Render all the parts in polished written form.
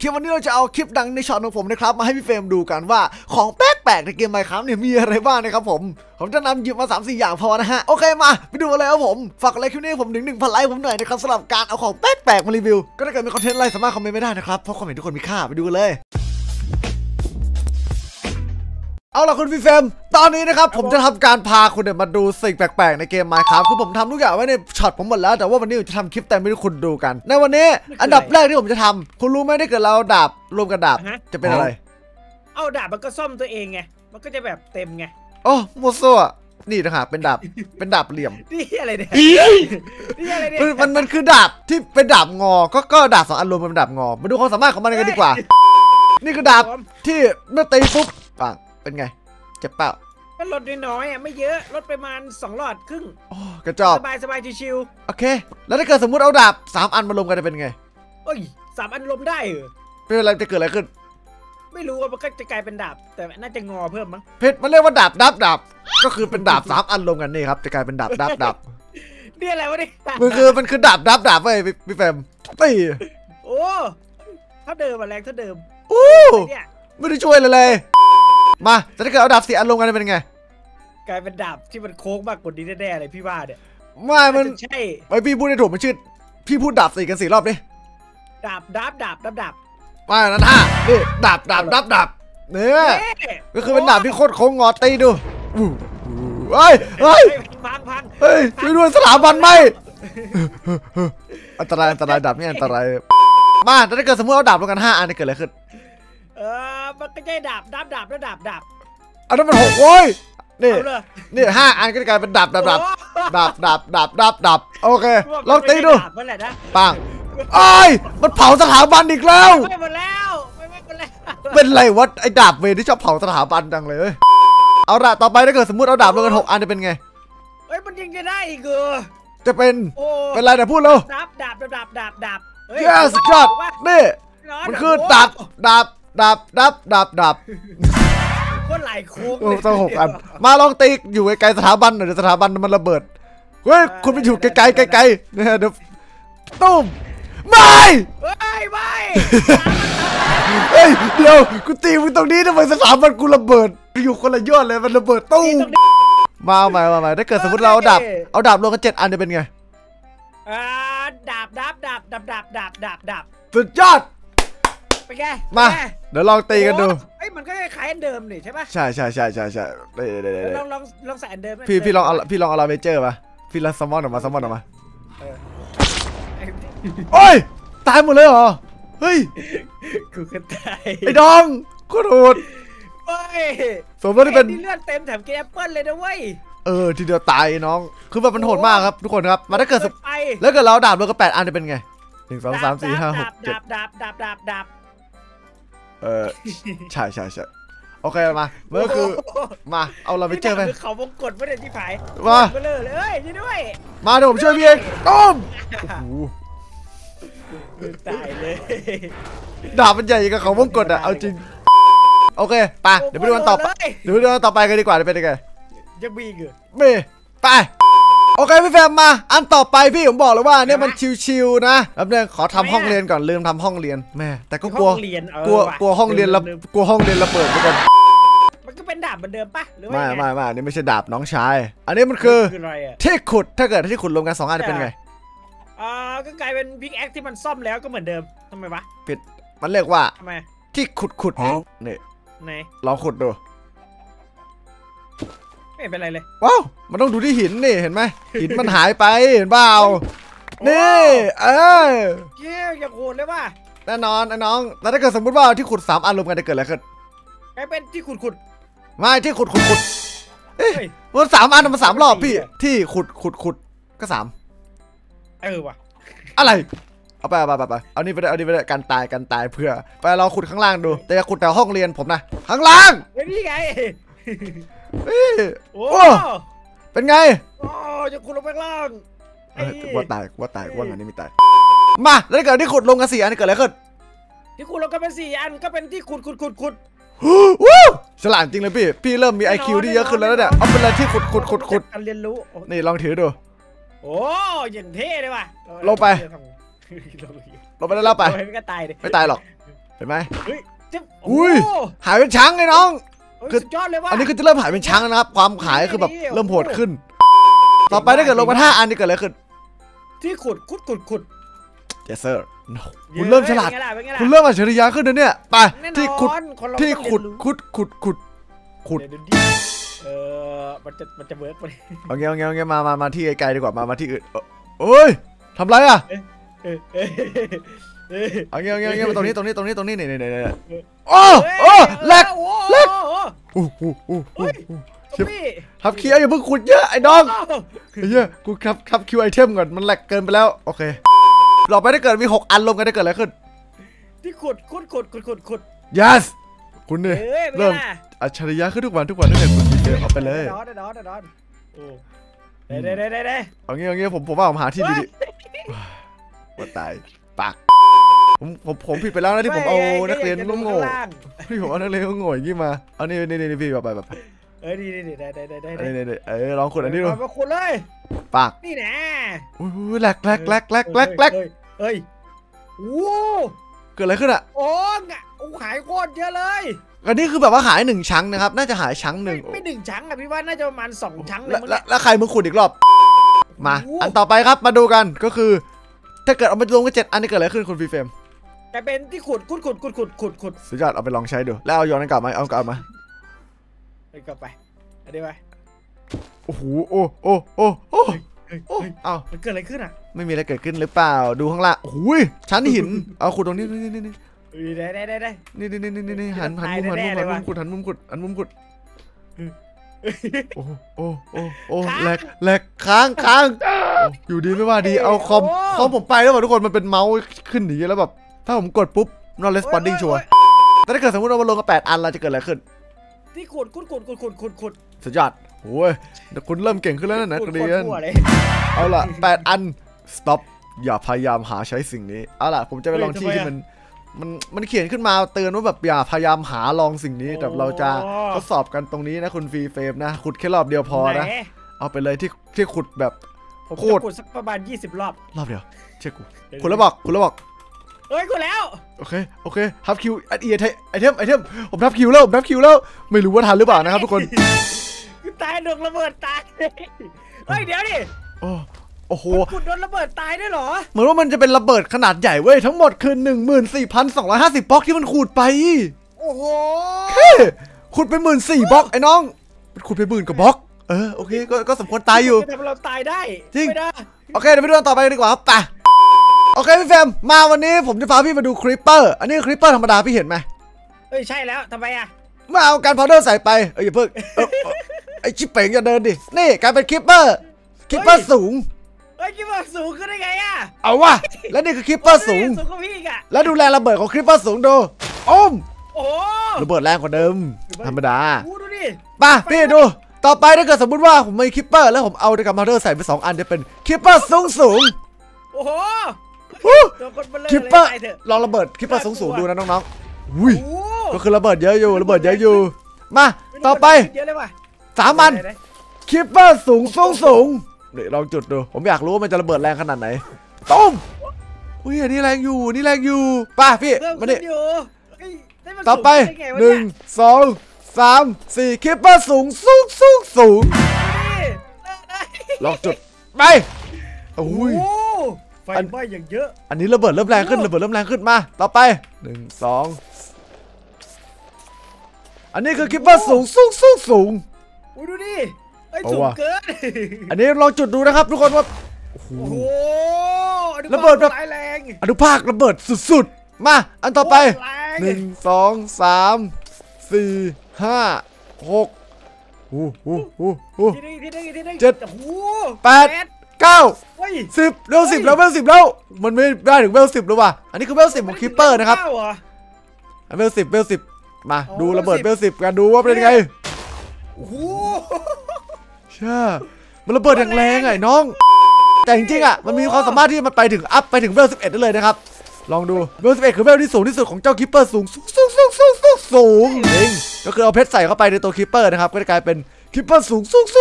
คลิปวันนี้เราจะเอาคลิปดังในช็อตของผมนะครับมาให้พี่เฟรมดูกันว่าของแปลกๆในเกม Minecraft เนี่ยมีอะไรบ้างนะครับผมจะนำหยิบมา 3-4 อย่างพอนะฮะโอเคมาไปดูกันเลยครับผมฝากไลค์คลิปนี้ผมถึง 1,000 ไลค์ผมหน่อยนะครับสำหรับการเอาของแปลกๆมารีวิวก็ถ้าเกิดมีคอนเทนต์อะไรสามารถคอมเมนต์ไม่ได้นะครับเพราะความเห็นทุกคนมีค่าไปดูกันเลยเอาล่ะคุณพี่เฟรมตอนนี้นะครับผมจะทำการพาคุณมาดูสิ่งแปลกๆในเกม Minecraft คือผมทำทุกอย่างไว้ในช็อตผมหมดแล้วแต่ว่าวันนี้ผมจะทำคลิปแต่ไม่ให้คุณดูกันในวันนี้อันดับแรกที่ผมจะทำคุณรู้ไหมถ้าเกิดเราดาบรวมกันดาบจะเป็นอะไรเอาดาบมันก็ซ่อมตัวเองไงมันก็จะแบบเต็มไงโอ้โมโซ่นี่นะฮะเป็นดาบเหลี่ยมนี่อะไรเนี่ยนี่อะไรเนี่ยมันคือดาบที่เป็นดาบงอก็ดาบ2อันรวมเป็นดาบงอมาดูความสามารถของมันกันดีกว่านี่คือดาบที่เมื่อตีปุ๊บเป็นไงเจ็บเปล่าก็ลดน้อยไม่เยอะลดประมาณ2 หลอดครึ่งโอ้กระจอกสบายชิวโอเคแล้วถ้าเกิดสมมุติเอาดาบ3อันมารวมกันจะเป็นไงโอ้ย3 อันรวมได้เหรอเป็นอะไรจะเกิดอะไรขึ้นไม่รู้ว่ามันก็จะกลายเป็นดาบแต่น่าจะงอเพิ่มมั้งเพชรมันเรียกว่าดาบก็คือเป็นดาบ3อันรวมกันนี่ครับจะกลายเป็นดาบนี่อะไรวะนี่มันคือดาบเว้ยพี่แฟมตีโอ้ถ้าเดิมแรงถ้าเดิมโอ้ไม่ได้ช่วยเลยมาแต่ถ้าเกิดเอาดาบ4อันรวมกันจะเป็นไงกลายเป็นดาบที่มันโค้งมากกว่านี้แน่ๆเลยพี่ว่าเนี่ยไม่มันใช่ไอพี่พูดได้ถูกมันชื่อพี่พูดดาบ4กัน4รอบดิดาบไม่นั่นนี่ดาบเนี่ยก็คือเป็นดาบที่โคตรโค้งงอตีดูเฮ้ยพังเฮ้ยช่วยด้วยสถาบันไม่อันตรายดาบนี่อันตรายมาถ้าเกิดสมมติเอาดาบรวมกัน5อันจะเกิดอะไรขึ้นมันก็ใช่ดาบแล้วดาบอันนั้นมัน6โว้ยนี่5อันก็จะกลายเป็นดาบโอเคลองตีดูปังไอ้มันเผาสถาบันอีกแล้วไม่หมดแล้วเป็นไรวะไอ้ดาบเวรที่ชอบเผาสถาบันจังเลยเอาละต่อไปถ้าเกิดสมมติเอาดาบรวมกัน6อันจะเป็นไงเฮ้ยมันยังจะได้อีกเหรอจะเป็นไรเดี๋ยวพูดเลยดาบ yes สุดยอดนี่มันคือดาบก็หลายโค้งต้อง6อันมาลองตีอยู่ไกลๆสถาบันหน่อยเดี๋ยวสถาบันมันระเบิดเฮ้ยคุณไปอยู่ไกลๆเนี่ยเดี๋ยวตุ้มไม่เฮ้ยเดี๋ยวกูตีมึงตรงนี้ทำไมสถาบันกูระเบิดอยู่คนละยอดเลยมันระเบิดตุ้มมาใหม่ถ้าเกิดสมมติเราเอาดาบรวมกัน7อันจะเป็นไงดาบสุดยอดไปแกมาเดี๋ยวลองตีกันดูมันก็คล้ายอันเดิมนี่ใช่ปะใช่ลองใส่อันเดิมพี่ลองเอาลาเวเจอร์ป่ะพี่ลองซัมมอนออกมาโอ้ยตายหมดเลยเหรอเฮ้ยกูก็ตายไอ้ดองก็โหดสมมติที่เป็นเลือดเต็มแถมกินแอปเปิ้ลเลยนะเว้ยทีเดียวตายน้องคือแบบมันโหดมากครับทุกคนครับมาถ้าเกิดแล้วเกิดเราดาบรวมกัน8อันจะเป็นไง1 2 3 4 5 6 7 ดาบใช่โอเคมาเมื่อคือมาเอาเราไปเจอไปเขาวงกดไม่ได้ที่ผายมาเลยด้วยมาเดี๋ยวผมช่วยพี่เองต้มตายเลยดาบมันใหญ่กับเขาวงกดเอาจริงโอเคไปเดี๋ยวไปดูกันต่อไปกันดีกว่าจะเป็นยังไงจะมีเหรอไปโอเคพี่แฟมมาอันต่อไปพี่ผมบอกเลยว่าเนี่ยมันชิวๆนะแป๊บนึงขอทำห้องเรียนก่อนลืมทำห้องเรียนแม่แต่ก็กลัวห้องเรียนระเบิดเหมือนกันมันก็เป็นดาบเหมือนเดิมปะหรือว่าไม่นี่ไม่ใช่ดาบน้องชายอันนี้มันคือที่ขุดถ้าเกิดที่ขุดรวมกัน2อันจะเป็นไงก็กลายเป็นพิกแอคที่มันซ่อมแล้วก็เหมือนเดิมทำไมวะผิดมันเรียกว่าที่ขุดนี่ไหนลองขุดดูไม่เป็นไรเลยว้าวมันต้องดูที่หินนี่เห็นไหมหินมันหายไปเห็นเปล่านี่อย่าโหดเลยว่ะแน่นอนไอ้น้องแล้วถ้าเกิดสมมติว่าที่ขุด3อันรวมกันจะเกิดอะไรขึ้นกลายเป็นที่ขุดไม่ที่ขุดมัน3อันมัน3รอบพี่ที่ขุดก็3 ว่ะอะไรเอาไปเอานี่ไปได้กันตายเพื่อไปเราขุดข้างล่างดูแต่ขุดแต่ห้องเรียนผมนะข้างล่างนี่ไงโอ้เป็นไงจะขุดลงไปล่างว่าตายว่างั้นนี่ไม่ตายมาแล้วเกิดที่ขุดลงกัน4อันเกิดอะไรขึ้นที่ขุดลงกันเป็น4อันก็เป็นที่ขุดฉลาดจริงเลยพี่เริ่มมี IQ ที่เยอะขึ้นแล้วเนี่ยเอาเป็นอะไรที่ขุดการเรียนรู้นี่ลองถือดูโอ้ยังเท่เลยว่ะลงไปได้แล้วไปไม่ตายไม่ตายหรอกเห็นไหมเฮ้ยเจ็บอุ้ยหายเป็นช้างไงน้องคือสุดยอดเลยว่ะอันนี้คือจะเริ่มหายเป็นช้างแล้วนะครับความหายคือแบบเริ่มโหดขึ้น ต่อไปถ้าเกิดลงมา5 อันจะเกิดอะไรขึ้นที่ขุด yes sir คุณเริ่มฉลาดเป็นไงล่ะคุณเริ่มอัจฉริยะขึ้นนะเนี่ยไปแน่นอนที่ขุดคนเราที่ต้องขุดเรียนรู้ขุดเดี๋ยวดิมันจะเวิร์กไปเอางี้มาที่ไกลๆดีกว่ามาที่อื่นเอ้ยทำไรอ่ะเออเอางี้มาตรงนี้นี่โอ้แหลกโอ้โหทับคิวอย่าเพิ่งขุดเยอะไอ้น้องไอ้เหี้ยกูทับคิวไอเทมก่อนมันแหลกเกินไปแล้วโอเคต่อไปถ้าเกิดมี6 อันรวมกันจะเกิดอะไรขึ้นที่ขุด yes คุณเนี่ยเริ่เริ่มมอัจฉริยะขึ้นทุกวันถ้าเกิดคุณมีเจอเอาไปเลยดอนโอ้ได้เอางี้ผมว่าผมหาที่ดีๆว่าตายปากผมผิดไปแล้วนะที่ผมเอานักเรียนโง่ที่ผมเอานักเรียนโง่อย่างนี้มาเอานี่พี่แบบได้ลองขุดอันนี้ดูมาขุดเลยปากนี่นะอุ้ยแหลกเฮ้ยโอ้เกิดอะไรขึ้นอ่ะโอ้หายโคตรเยอะเลยอันนี้คือแบบว่าหาย1 ชั้งนะครับน่าจะหายชั้งหนึ่งไม่1 ชั้งอะพี่ว่าน่าจะประมาณ2 ชั้งเลยแล้วใครมึงขุดอีกรอบมาอันต่อไปครับมาดูกันก็คือถ้าเกิดเอาไปรวมกัน7 อันนี้เกิดอะไรขึ้นคุณฟรีเฟรมแต่เป็นที่ขุดสุดยอดเอาไปลองใช้ดูแล้วเอาย้อนนั้นกลับมาเอากลับมากลับไปอันนี้ไปโอ้โหโอ้เอามันเกิดอะไรขึ้นอ่ะไม่มีอะไรเกิดขึ้นหรือเปล่าดูข้างล่างโอ้ยชั้นหินเอาขุดตรงนี้นี่ได้นี่หันมุมขุดโอ้แหลกค้างอยู่ดีไม่ว่าดีเอาคอมผมไปแล้วทุกคนมันเป็นเมาส์ขึ้นหนีแล้วแบบถ้าผมกดปุ๊บ not responding ชัวร์แต่ถ้าเกิดสมมติเรามาลงกัน8 อันเราจะเกิดอะไรขึ้นที่ขุดสุดยอดโอ้ยแต่คุณเริ่มเก่งขึ้นแล้วนะนักเรียนเอาล่ะ8 อัน stop อย่าพยายามหาใช้สิ่งนี้เอาล่ะผมจะไปลองที่ที่มันเขียนขึ้นมาเตือนว่าแบบอย่าพยายามหาลองสิ่งนี้แต่เราจะทดสอบกันตรงนี้นะคุณฟรีเฟรมนะขุดแค่รอบเดียวพอนะเอาไปเลยที่ขุดแบบโคตรขุดสักประมาณ20 รอบเดียวเชื่อกูคุณแล้วบอกเฮ้ยกูแล้วโอเคทับคิวไอเทมผมทับคิวแล้วไม่รู้ว่าทันหรือเปล่านะครับทุกคนตายโดนระเบิดตายเฮ้ยเดี๋ยวดิโอ้โหขุดโดนระเบิดตายด้วยเหรอเหมือนว่ามันจะเป็นระเบิดขนาดใหญ่เว้ยทั้งหมดคือ 14,250 บล็อกที่มันขุดไปโอ้โหขุดไป14,000 บล็อกไอ้น้องขุดไป10,000 กว่าบล็อกโอเคก็สมควรตายอยู่แต่เราตายได้จริงโอเคเดี๋ยวไปดูต่อไปดีกว่าครับไปโอเคพี่แฟมมาวันนี้ผมจะพาพี่มาดูคริปเปอร์อันนี้คริปเปอร์ธรรมดาพี่เห็นไหมใช่แล้วทำไมอะมาเอาการพาวเดอร์ใส่ไปอย่าเพิ่งไอชิปเป๋งอย่าเดินดินี่กลายเป็นคริปเปอร์สูงคริปเปอร์สูงขึ้นได้ไงอะเอาวะแล้วนี่คือคริปเปอร์สูงกว่าพี่อะแล้วดูแรงระเบิดของคริปเปอร์สูงดูโอ้ระเบิดแรงกว่าเดิมธรรมดาดูดิป่ะพี่ดูต่อไปถ้าเกิดสมมติว่าผมมีคริปเปอร์แล้วผมเอาการพาวเดอร์ใส่ไป2 อันจะเป็นคริปเปอร์สูงโอ้โหคริปเปอร์ลองระเบิดคริปเปอร์สูงดูนะน้องๆอุ้ยก็คือระเบิดเยอะอยู่มาต่อไป3 อันคริปเปอร์สูงเดี๋ยวลองจุดดูผมอยากรู้ว่ามันจะระเบิดแรงขนาดไหนตุ้มอุ้ยอันนี้แรงอยู่ป่ะพี่มาดิต่อไป1 2 3 4คริปเปอร์สูงลองจุดไปอุ้ยไฟไหม้อย่างเยอะอันนี้ระเบิดเริ่มแรงขึ้นมาต่อไป1 2อันนี้คือคริปเปอร์สูงดูดิสูงเกินอันนี้ลองจุดดูนะครับทุกคนว่าโอ้โหระเบิดแบบแรงอนุภาคระเบิดสุดๆมาอันต่อไป1 2 3 4 5 67 8 9 10เวล 10แล้วมันไม่ได้ถึงเวล 10แล้วว่ะอันนี้คือเวล 10ของคริปเปอร์นะครับเวล 10มาดูระเบิดเวล 10กันดูว่าเป็นไงโอ้โหใช่มันระเบิดแรงไงน้องแต่จริงๆอ่ะมันมีความสามารถที่มันไปถึงเวล 11ได้เลยนะครับลองดูเวล 11คือเวลที่สูงที่สุดของเจ้าคริปเปอร์สูงจริงก็คือเอาเพชรใส่เข้าไปในตัวคริปเปอร์นะครับก็จะกลายเป็นคริปเปอร์สูง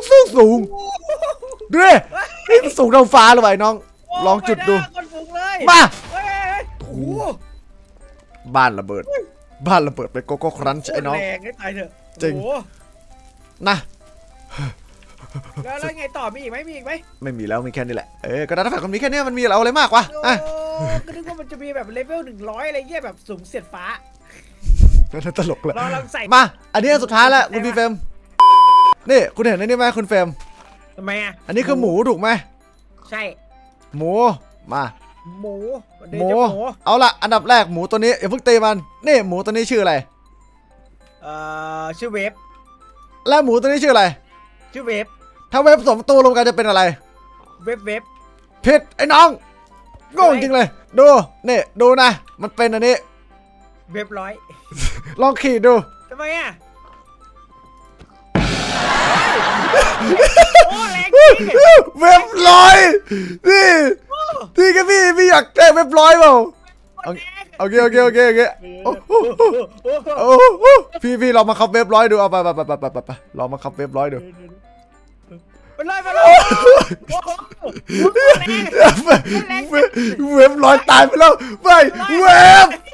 ด้วยนี่สูงเท่าฟ้าเลยน้องลองจุดดูมาบ้านระเบิดบ้านระเบิดไปโกโก้ครันช์ไอ้น้องแรงให้ตายเถอะจริงโอ้โหนะแล้วไงต่อมีอีกไหมมีอีกไหมไม่มีแล้วมีแค่นี้แหละก็ดัตต้าแฟกมันมีแค่นี้มันมีอะไรมากวะโอ้อ่ะก็นึกว่ามันจะมีแบบเลเวล100อะไรเงี้ยแบบสูงเสียดฟ้านั่นตลกเลยลองใส่มาอันนี้อันสุดท้ายแล้วคุณพี่เฟรมนี่คุณเห็นอันนี้ไหมคุณเฟรมทำไมอ่ะอันนี้คือหมูถูกไหมใช่หมูมาหมูเดี๋หยวมูจะหมูเอาละอันดับแรกหมูตัวนี้อย่าเพิ่งตีมันนี่หมูตัวนี้ชื่ออะไรชื่อเวฟและหมูตัวนี้ชื่ออะไรชื่อเวฟถ้าเว็บสองตัวรวมกันจะเป็นอะไรเวฟผิดไอ้น้องโง่จริงเลยดูนี่ดูนะมันเป็นอันนี้เวฟร้อยลองขี่ดูทำไมอ่ะโอ้แรงจริงเว็บร้อยนี่ที่กันพี่อยากได้เว็บร้อยเปล่าโอเคโอ้โหโอ้โหพี่ลองมาขับเว็บร้อยดูเอาไปลองมาขับเว็บร้อยดูไปเลยโอ้โหแรงเว็บร้อยตายไปแล้วไม่เว็บ